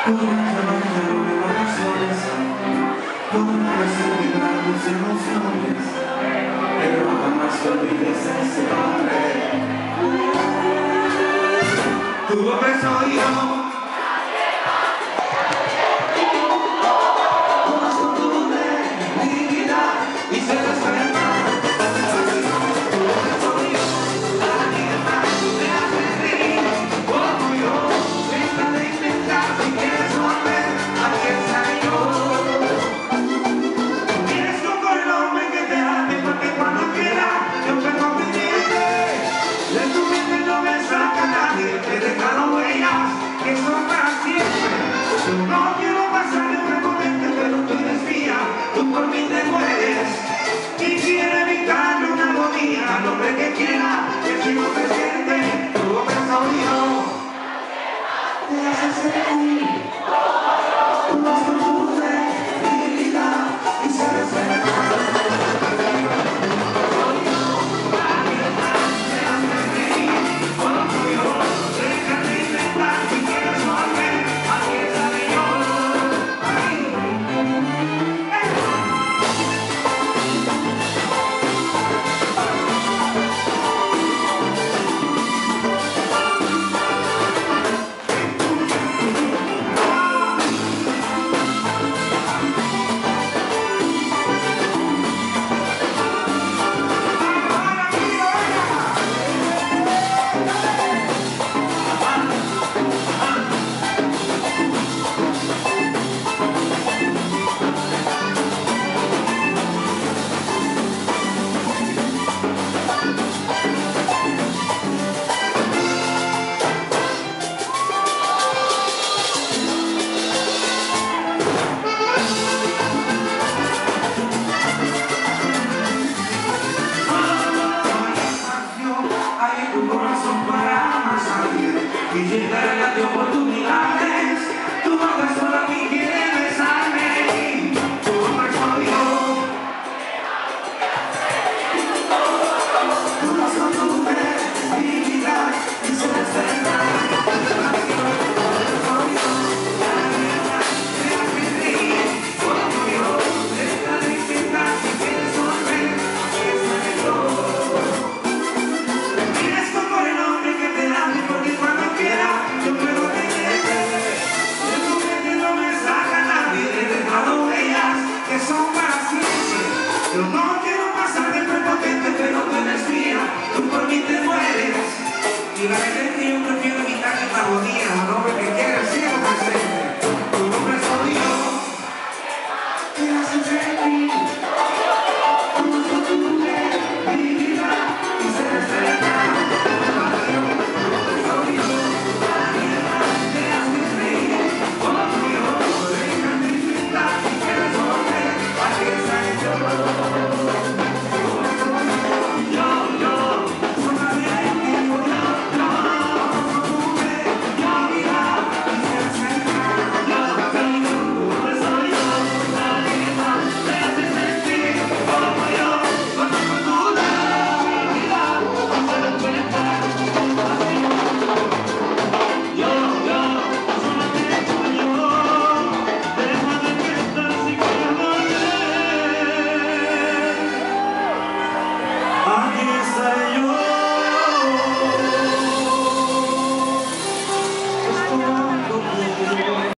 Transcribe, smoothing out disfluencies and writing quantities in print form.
tus emociones, pero jamás te olvides ese hombre. Tu hombre soy yo. No quiero pasar de un recorriente, pero tú eres mía, tú por mí te mueres. Quisiera evitarle una agonía al hombre que quiera que si no te siente, tu hombre soy yo. Te haces sentir, tú vas con tu debilidad y se respeta. Y llegará de oportunidades, tú vas sola y quieres besarme, tu hombre soy yo. Tú vas con tu debilidad y se desperta. Yo no quiero pasar de prepotente, pero tú eres mía, tú por mí te mueres. Y la gente que yo prefiero evitar la agonía, un hombre que quiere siempre presente. Tu nombre soy yo. Te haces sentir, tú vas con tu debilidad y se respeta. Soy yo, te haces reír, como yo, déjame disfrutar si quieres volver, aquí estaré yo. Aquí estoy yo.